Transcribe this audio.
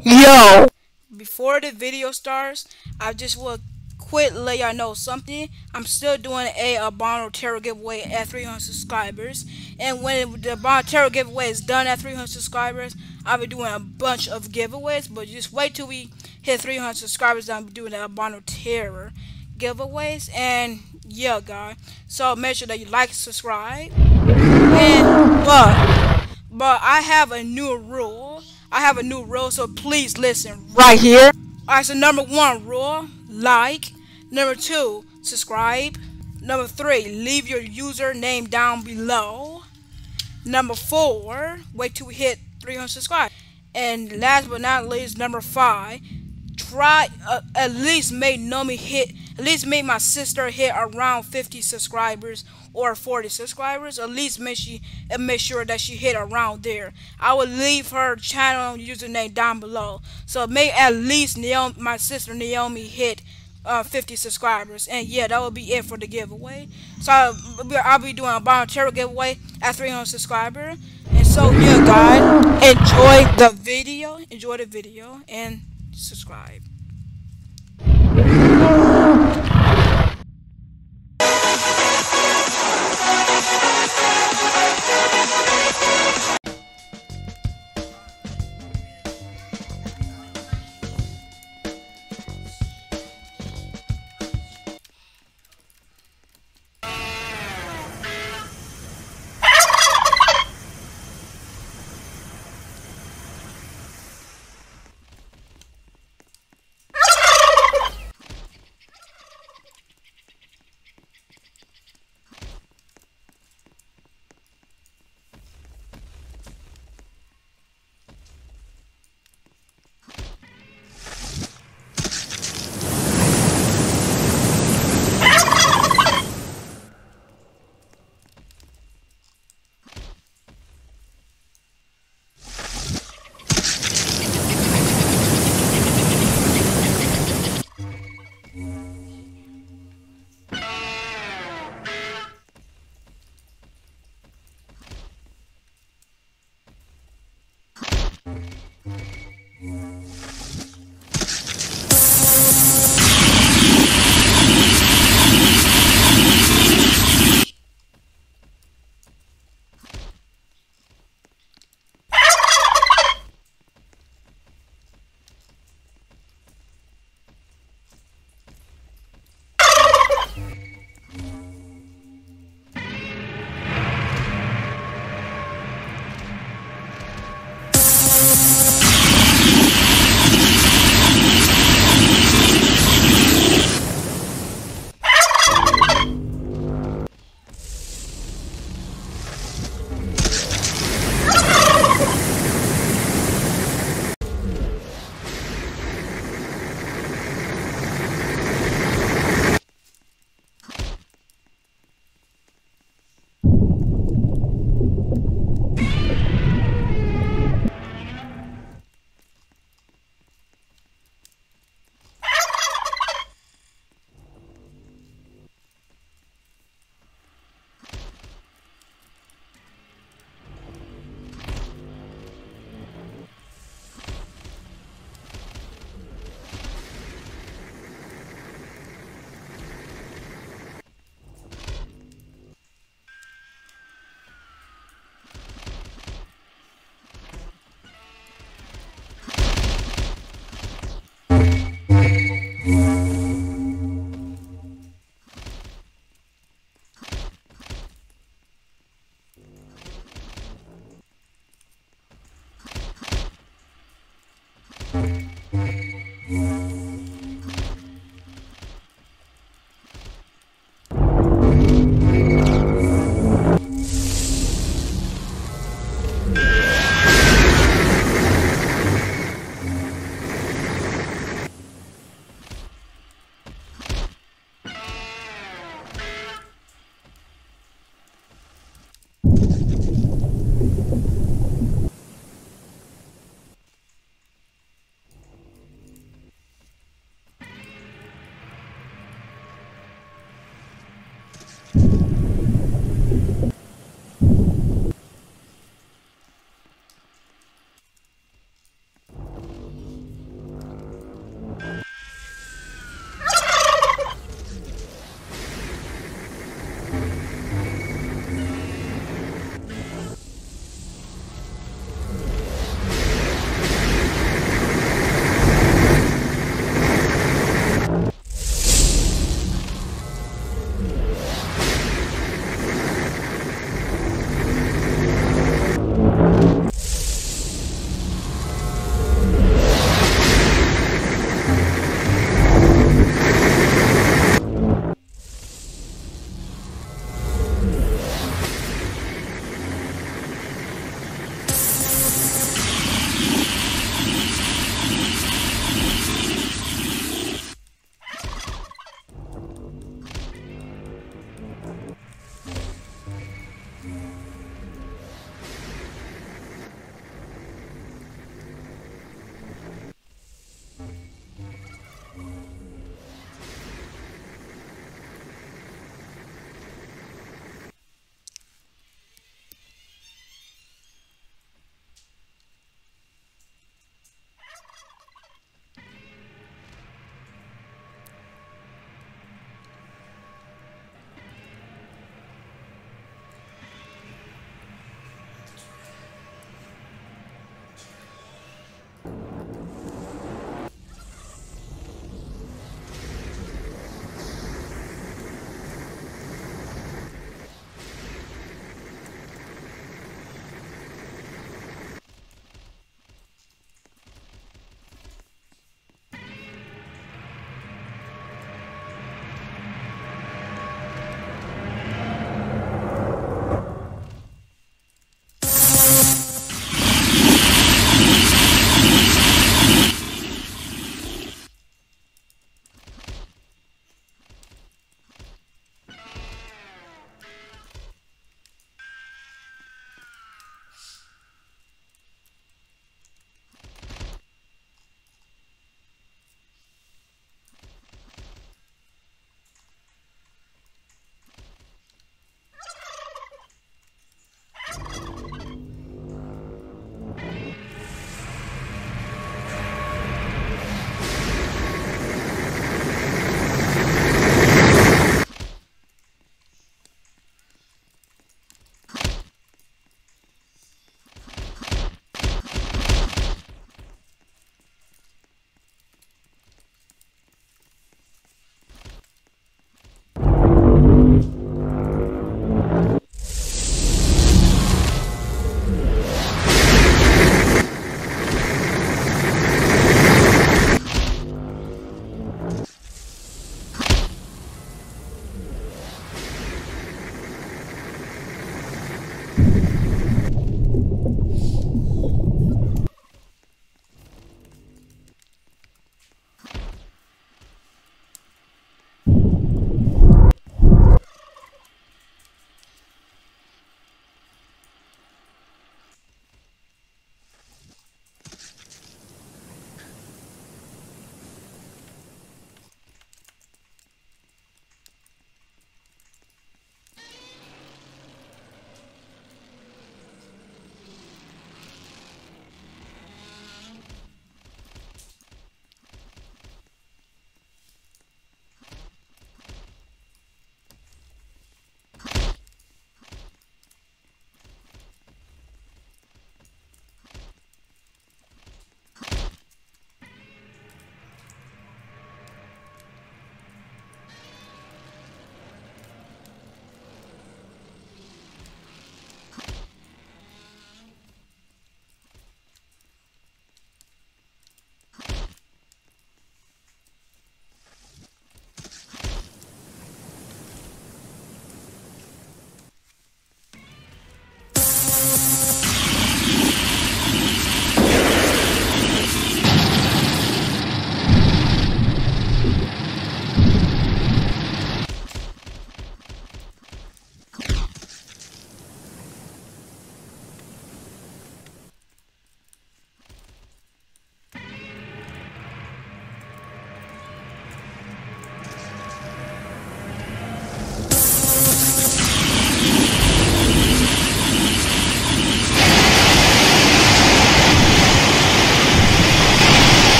Yo! Before the video starts, I just will quit let y'all know something. I'm still doing a Bono Terror giveaway at 300 subscribers. And when the Bono Terror giveaway is done at 300 subscribers, I'll be doing a bunch of giveaways. But just wait till we hit 300 subscribers, I'll be doing the Bono Terror giveaways. And yeah, guys. So make sure that you like, subscribe. And, but I have a new rule. So please listen right here. Alright, so number 1 rule, like. Number 2, subscribe. Number 3, leave your username down below. Number 4, wait till we hit 300 subscribers. And last but not least, number 5, try at least make my sister hit around 50 subscribers or 40 subscribers. At least make sure that she hit around there. I will leave her channel username down below. So make at least my sister Naomi hit 50 subscribers. And yeah, that will be it for the giveaway. So I'll be doing a Bono Terror giveaway at 300 subscribers. And so yeah, guys, enjoy the video and subscribe.